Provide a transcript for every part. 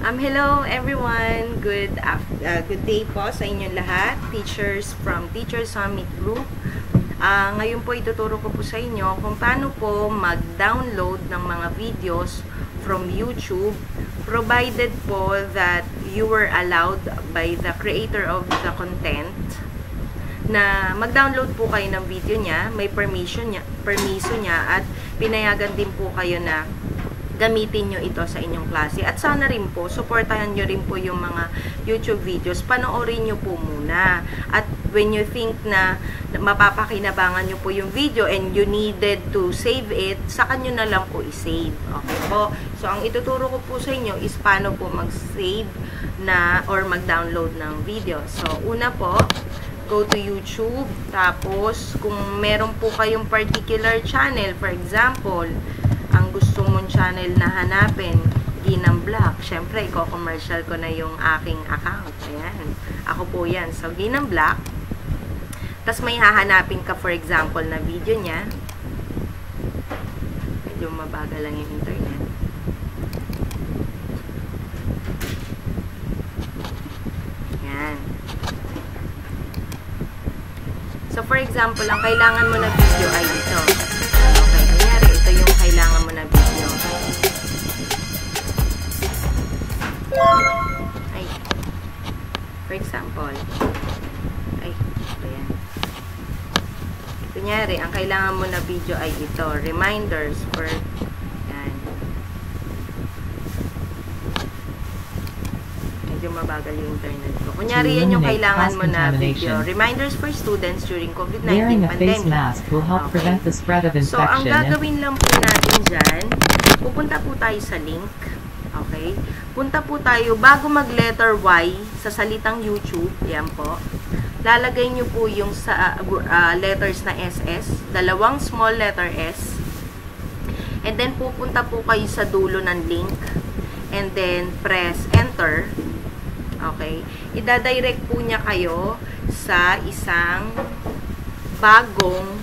Hello everyone. Good day po sa inyong lahat. Teachers from Teacher Summit Group. Ngayon po ituturo ko po sa inyo kung paano po mag-download ng mga videos from YouTube, provided po that you were allowed by the creator of the content na mag-download po kayo ng video niya, may permiso niya at pinayagan din po kayo na gamitin nyo ito sa inyong klase. At sana rin po, supportahan nyo rin po yung mga YouTube videos. Panoorin nyo po muna. At when you think na mapapakinabangan nyo po yung video and you needed to save it, saka nyo na lang po i-save. Okay po? So, ang ituturo ko po sa inyo is paano po mag-save na or mag-download ng video. So, una po, go to YouTube. Tapos, kung meron po kayong particular channel, for example, ang gusto mong channel na hanapin, Ginang Black. Siyempre, i-commercial ko na yung aking account. Ayan. Ako po yan. So, Ginang Black. Tapos may hahanapin ka, for example, na video niya. Medyo mabagal lang yung internet. Ayan. So, for example, ang kailangan mo na video ay ito. Okay, kunyari, ito yung kailangan mo na video. Ay. For example. Ay, ayan. Kunyari, ang kailangan mo na video ay ito. Reminders for, yan. Medyo mabagal yung internet ko. Kunyari, yan yung kailangan mo na video. Reminders for students during COVID-19 pandemic. Okay. So, ang gagawin lang po natin dyan, pupunta po tayo sa link. Okay? Punta po tayo, bago mag-letter Y sa salitang YouTube, yan po, lalagay nyo po yung sa letters na SS, dalawang small letter S, and then pupunta po kayo sa dulo ng link, and then press enter. Okay? Ida-direct po niya kayo sa isang bagong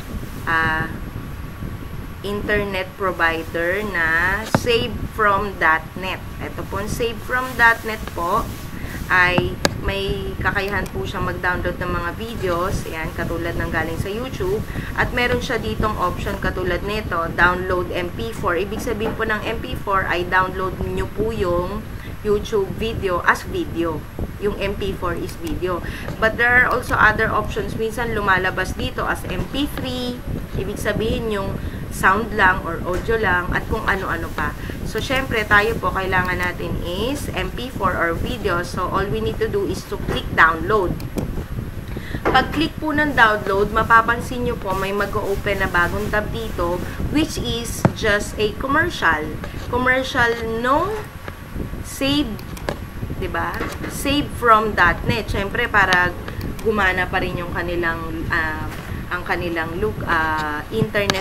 internet provider na savefrom.net. Ito po, savefrom.net po ay may kakayahan po siyang mag-download ng mga videos, ayan, katulad ng galing sa YouTube, at meron siya ditong option katulad nito, download MP4. Ibig sabihin po ng MP4 ay download nyo po yung YouTube video as video. Yung MP4 is video. But there are also other options. Minsan lumalabas dito as MP3. Ibig sabihin yung sound lang or audio lang at kung ano-ano pa. So, syempre, tayo po kailangan natin is MP4 or video. So, all we need to do is to click download. Pag-click po ng download, mapapansin nyo po may mag-open na bagong tab dito which is just a commercial. Commercial no save, diba? Save from.net. Syempre, para gumana pa rin yung kanilang ang kanilang internet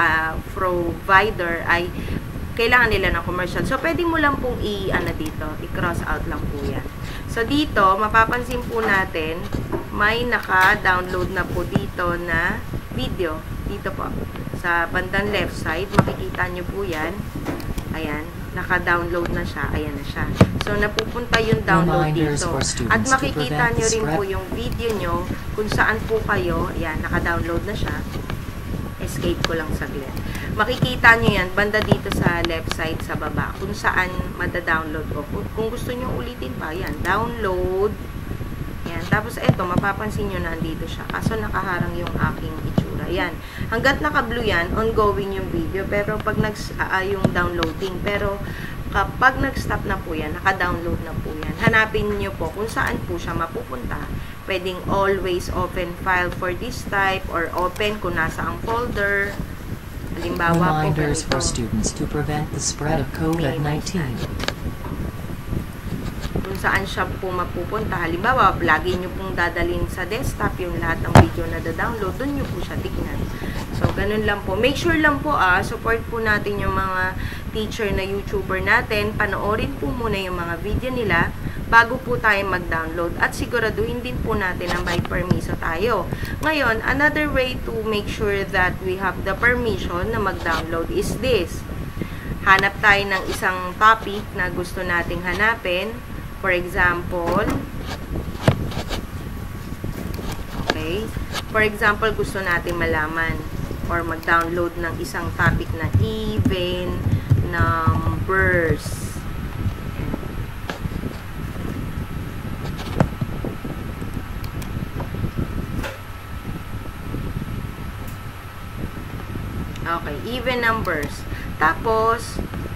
provider ay kailangan nila ng commercial. So, pwede mo lang pong i-cross out lang po yan. So, dito, mapapansin po natin, may naka-download na po dito na video. Dito po. Sa bandang left side, makikita nyo po yan. Ayan. Naka-download na siya. Ayan na siya. So, napupunta yung download dito. At makikita nyo rin po yung video nyo kung saan po kayo. Ayan, naka-download na siya. Escape ko lang saglit. Makikita nyo yan, banda dito sa left side sa baba, kung saan mada-download ko. Kung gusto nyo ulitin pa, yan, download. Yan. Tapos, eto, mapapansin nyo na andito siya. Kaso, nakaharang yung aking itsura. Yan. Hanggat naka-blue yan, ongoing yung video. Pero, pag yung downloading. Pero, kapag nag-stop na po yan, naka-download na po yan, hanapin nyo po kung saan po siya mapupunta. Pwedeng always open file for this type or open kung nasa ang folder. Halimbawa po, reminders for students to prevent the spread of COVID-19. Kung saan siya po mapupunta. Halimbawa, lagi nyo pong dadalhin sa desktop yung lahat ng video na da-download, doon nyo po siya tignan. So, ganun lang po. Make sure lang po, support po natin yung mga teacher na YouTuber natin. Panoorin po muna yung mga video nila bago po tayo mag-download. At siguraduhin din po natin na may permiso tayo. Ngayon, another way to make sure that we have the permission na mag-download is this. hanap tayo ng isang topic na gusto nating hanapin. For example, okay? For example, gusto nating malaman or mag-download ng isang topic na even numbers. Okay, even numbers. Tapos,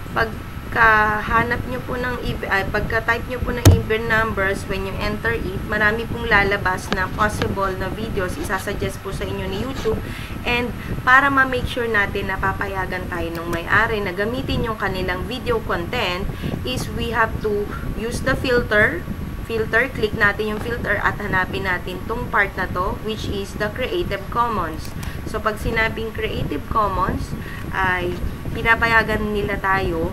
pagka-hanap nyo po ng pagka-type nyo po ng even numbers, when you enter it, marami pong lalabas na possible na videos, isasuggest po sa inyo ni YouTube. And, para ma-make sure natin na papayagan tayo ng may-ari na gamitin yung kanilang video content, is we have to use the filter, click natin yung filter at hanapin natin tong part na to, which is the Creative Commons. So, pag sinabing Creative Commons, ay pinapayagan nila tayo,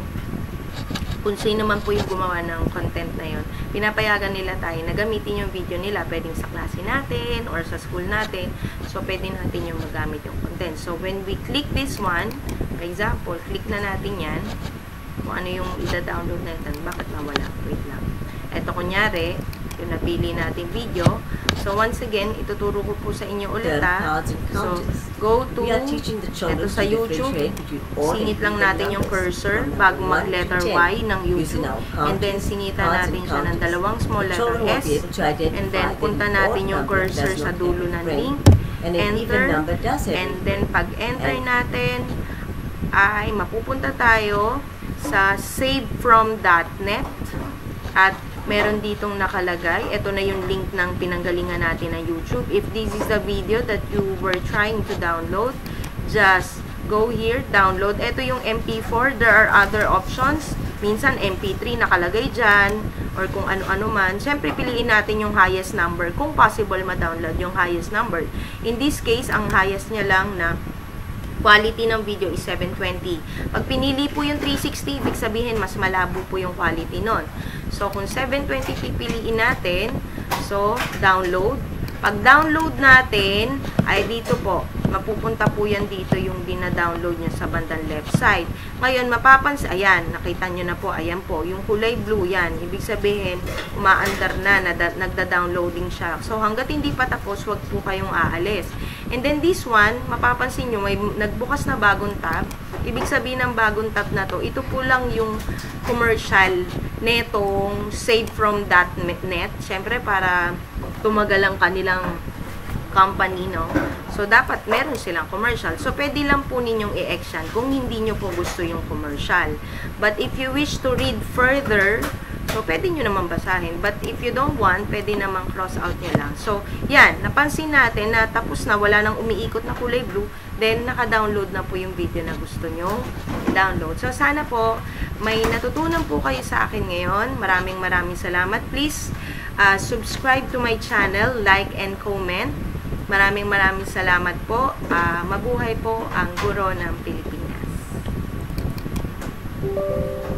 kung sino man po yung gumawa ng content na yun, pinapayagan nila tayo na gamitin yung video nila, pwedeng sa klase natin or sa school natin. So, pwede natin yung magamit yung content. So, when we click this one, for example, click na natin yan, kung ano yung ida-download natin. Bakit nawala? Wait lang. Ito, kunyari, yung napili natin video. So, once again, ituturo ko po sa inyo ulit, So, go to, ito sa YouTube, sinit lang natin yung cursor bago mag-letter Y ng YouTube. And then, sinita natin siya ng dalawang small letter S. And then, punta natin yung cursor sa dulo ng link. Enter. And then, pag-enter natin, ay mapupunta tayo sa savefrom.net. At meron ditong nakalagay. Ito na yung link ng pinanggalingan natin ng YouTube. If this is the video that you were trying to download, just go here, download. Ito yung MP4. There are other options. Minsan MP3 nakalagay dyan, or kung ano-ano man. Siyempre, piliin natin yung highest number. Kung possible, ma-download yung highest number. In this case, ang highest niya lang na quality ng video is 720. Pag pinili po yung 360, ibig sabihin, mas malabo po yung quality nun. So, kung 720 pipiliin natin, so, download. Pag download natin, ay dito po, mapupunta po yan dito yung dina-download nyo sa bandang left side. Ngayon, mapapansin, ayan, nakita nyo na po, ayan po, yung kulay blue yan. Ibig sabihin, umaandar na, nagda-downloading siya. So, hanggat hindi pa tapos, wag po kayong aalis. And then this one, mapapansin nyo, may nagbukas na bagong tab. Ibig sabihin ng bagong tab na to, ito po lang yung commercial netong savefrom.net. Siyempre, para tumagal ang kanilang company, no? So, dapat meron silang commercial. So, pwede lang po ninyong i-X yan kung hindi nyo po gusto yung commercial. But if you wish to read further, so, pwede nyo naman basahin. But if you don't want, pwede naman cross out nyo lang. So, yan. Napansin natin na tapos na, wala nang umiikot na kulay blue. Then, naka-download na po yung video na gusto nyo i-download. So, sana po, may natutunan po kayo sa akin ngayon. Maraming salamat. Please, subscribe to my channel, like and comment. Maraming salamat po. Mabuhay po ang guro ng Pilipinas.